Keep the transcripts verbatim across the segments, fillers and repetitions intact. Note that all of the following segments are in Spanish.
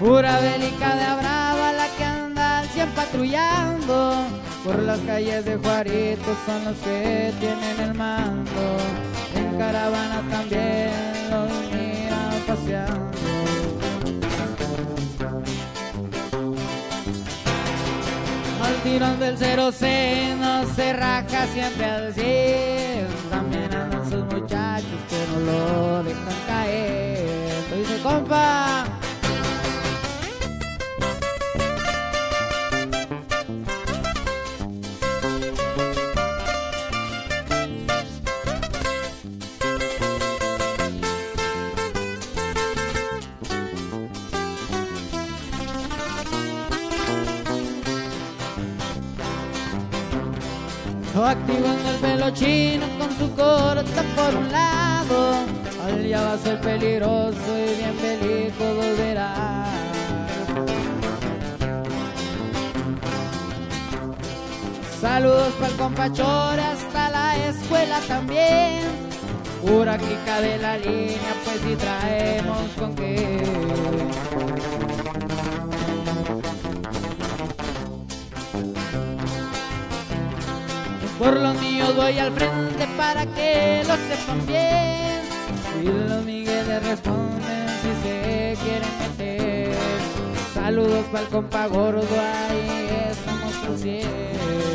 Pura bélica de brava la que anda al cien patrullando por las calles de Juaritos, son los que tienen el mando. En caravana también los miran paseando. Al tirón del cero seis no se raja siempre al cien. También andan sus muchachos que no lo dejan caer. Dice compa. Activo en el pelo chino con su corta por un lado, al ya va a ser peligroso y bien bélico volverá. Saludos para el compa Chore hasta la escuela también, pura clica de la línea pues si traemos con qué. Por los míos voy al frente para que lo sepan bien. Y los Migueles responden si se quieren meter. Saludos para el compa gordo, ahí estamos al cien.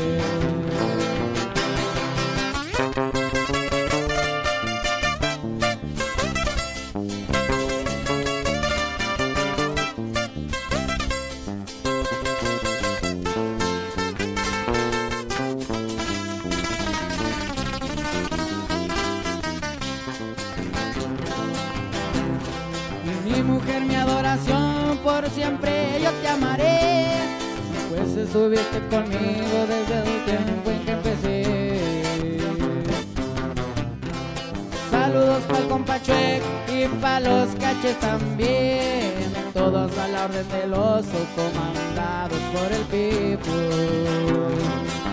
Mi mujer, mi adoración, por siempre yo te amaré, pues estuviste conmigo desde el tiempo en que empecé. Saludos para el compa Chuec y para los caches también, todos a la orden del oso, comandados por el Pipo.